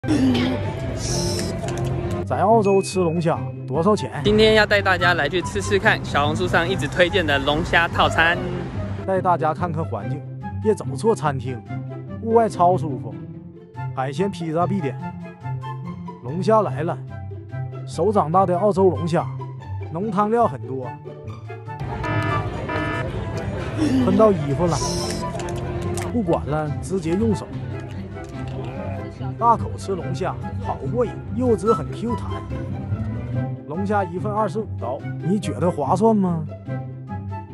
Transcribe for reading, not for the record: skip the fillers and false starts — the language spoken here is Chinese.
在澳洲吃龙虾多少钱？ 今天要带大家来去吃吃看小红书上一直推荐的龙虾套餐， 带大家看看环境，别走错餐厅，户外超舒服。海鲜披萨必点。龙虾来了，手掌大的澳洲龙虾，浓汤料很多，喷到衣服了，不管了，直接用手。大口吃龙虾，好过瘾，肉质很 Q 弹。龙虾1份25刀，你觉得划算吗？